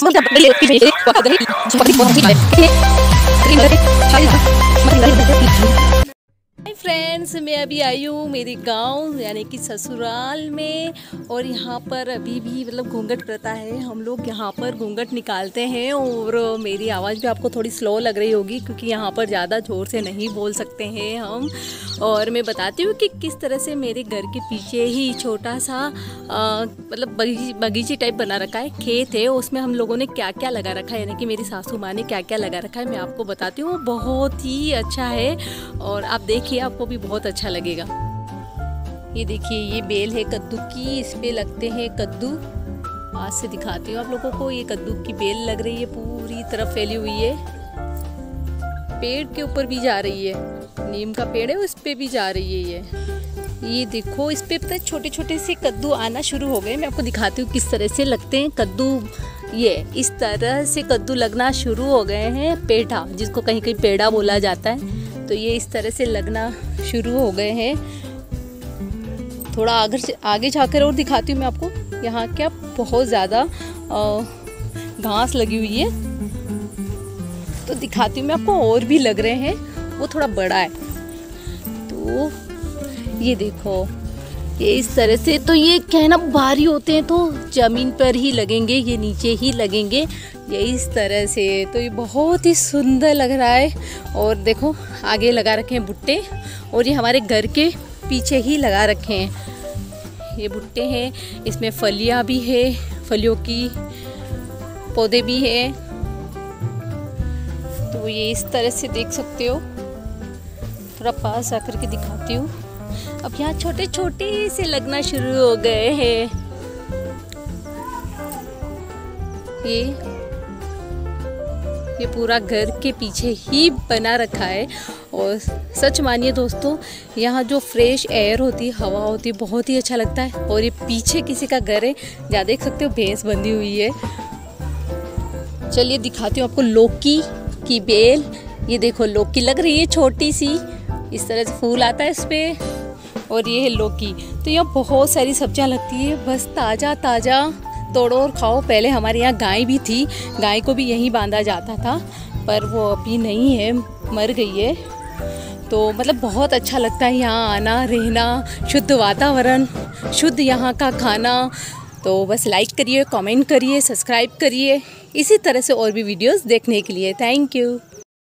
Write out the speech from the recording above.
Hi friends, मैं अभी आई हूँ मेरे गांव यानी कि ससुराल में। और यहाँ पर अभी भी मतलब घूंघट प्रथा है। हम लोग यहाँ पर घूंघट निकालते हैं। और मेरी आवाज़ भी आपको थोड़ी स्लो लग रही होगी क्योंकि यहाँ पर ज़्यादा ज़ोर से नहीं बोल सकते हैं हम। और मैं बताती हूँ कि किस तरह से मेरे घर के पीछे ही छोटा सा मतलब बगीचे टाइप बना रखा है, खेत है। उसमें हम लोगों ने क्या क्या लगा रखा है, यानी कि मेरी सासू माँ ने क्या क्या लगा रखा है, मैं आपको बताती हूँ। बहुत ही अच्छा है और आप देखिए, आपको भी बहुत अच्छा लगेगा। ये देखिए, ये बेल है कद्दू की, इस पे लगते हैं कद्दू। आज से दिखाती हूँ आप लोगों को। ये कद्दू की बेल लग रही है, पूरी तरफ फैली हुई है। पेड़ के ऊपर भी जा रही है, नीम का पेड़ है उस पे भी जा रही है ये देखो, इस पे पता है छोटे छोटे से कद्दू आना शुरू हो गए। मैं आपको दिखाती हूँ किस तरह से लगते हैं कद्दू। ये इस तरह से कद्दू लगना शुरू हो गए हैं, पेठा जिसको कहीं कहीं पेड़ा बोला जाता है। तो ये इस तरह से लगना शुरू हो गए हैं। थोड़ा आगे जाकर और दिखाती हूँ मैं आपको। यहाँ क्या बहुत ज़्यादा घास लगी हुई है, तो दिखाती हूँ मैं आपको। और भी लग रहे हैं, वो थोड़ा बड़ा है। तो ये देखो, ये इस तरह से। तो ये क्या है ना, भारी होते हैं तो ज़मीन पर ही लगेंगे, ये नीचे ही लगेंगे, ये इस तरह से। तो ये बहुत ही सुंदर लग रहा है। और देखो, आगे लगा रखे हैं भुट्टे, और ये हमारे घर के पीछे ही लगा रखे हैं। ये भुट्टे हैं, इसमें फलियां भी है, फलियों की पौधे भी हैं। तो ये इस तरह से देख सकते हो। थोड़ा पास आकर के दिखाती हूँ। अब यहाँ छोटे छोटे से लगना शुरू हो गए हैं। ये पूरा घर के पीछे ही बना रखा है। और सच मानिए दोस्तों, यहाँ जो फ्रेश एयर होती है, हवा होती है, बहुत ही अच्छा लगता है। और ये पीछे किसी का घर है, जहाँ देख सकते हो भैंस बंधी हुई है। चलिए दिखाती हूँ आपको लौकी की बेल। ये देखो, लौकी लग रही है छोटी सी, इस तरह से फूल आता है इस पे। और ये है लौकी। तो यहाँ बहुत सारी सब्जियाँ लगती है, बस ताज़ा ताज़ा तोड़ो और खाओ। पहले हमारे यहाँ गाय भी थी, गाय को भी यहीं बांधा जाता था, पर वो अभी नहीं है, मर गई है। तो मतलब बहुत अच्छा लगता है यहाँ आना, रहना, शुद्ध वातावरण, शुद्ध यहाँ का खाना। तो बस लाइक करिए, कमेंट करिए, सब्सक्राइब करिए, इसी तरह से और भी वीडियोस देखने के लिए। Thank you.